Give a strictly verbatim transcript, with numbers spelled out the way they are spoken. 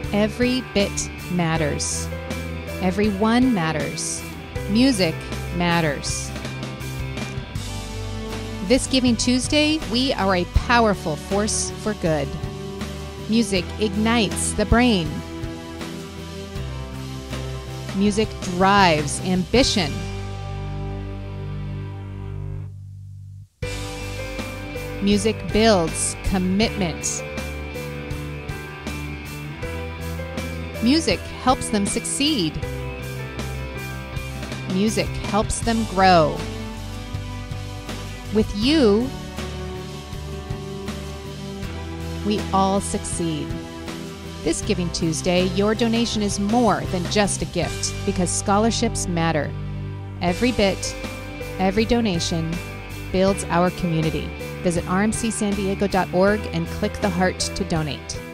Every bit matters. Everyone matters. Music matters. This Giving Tuesday, we are a powerful force for good. Music ignites the brain. Music drives ambition. Music builds commitment. Music helps them succeed. Music helps them grow. With you, we all succeed. This Giving Tuesday, your donation is more than just a gift because scholarships matter. Every bit, every donation builds our community. Visit r m c san diego dot org and click the heart to donate.